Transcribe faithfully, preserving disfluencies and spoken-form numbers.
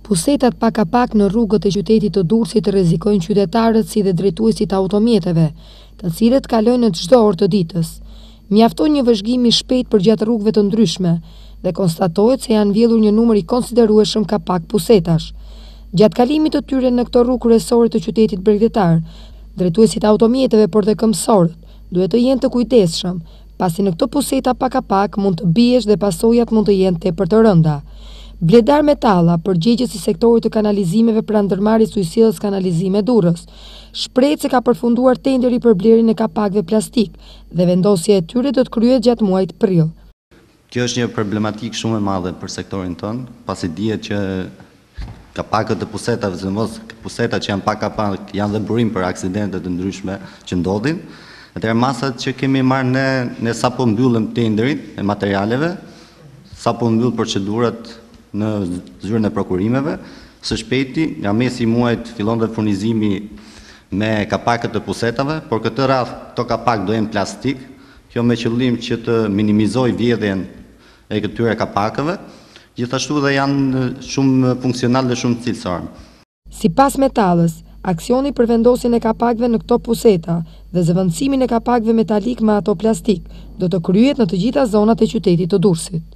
Pusetat pak a pak në rrugët e qytetit të Durrësit rrezikojnë qytetarët si dhe drejtuesit e automjeteve, të cilët kalojnë në çdo orë të ditës. Mjafton një vëzhgim i shpejt përgjatë rrugëve të ndryshme dhe konstatohet se janë vjedhur një numër i konsiderueshëm kapak pusetash. Gjatë kalimit të tyre në këto rrugë kryesore të qytetit bregdetar, drejtuesit e automjeteve por dhe këmbësorët duhet të jenë të kujdesshëm, pasi në këto puseta pak a pak mund të biesh dhe pasojat mund të jenë tepër të rënda. Bledar Metalla, përgjegjës i sektorit të kanalizimeve pranë ndërmarrjes së ujësillës kanalizime Durrës, shprehet se ka përfunduar tenderi për blerjen e kapakëve plastik dhe vendosja e tyre do të kryhet gjatë muajit prill. Kjo është një problematikë shumë e madhe për sektorin tonë, pasi dihet që kapakët e pusetave, sidomos pusetat që janë pak a pak janë dhe burim për aksidente të ndryshme që ndodhin. Atëherë masat që kemi marrë ne, ne sapo mbyllëm tenderin e materialeve, sapo mbyll procedurat në zyrën e prokurimeve, së shpejti, nga mesi i muajit fillon dhe furnizimi me kapakët e pusetave, por këtë radhë këto kapak do jenë plastik, kjo me qëllim që të minimizoj vjedhjen e këtyre kapakëve, gjithashtu dhe janë shumë funksional dhe shumë cilësor. Sipas Metallës, aksioni për vendosjen e kapakëve në këto puseta dhe zëvendësimin e kapakëve metalik me ato plastik do të kryhet në të gjitha zonat e qytetit të Durrësit.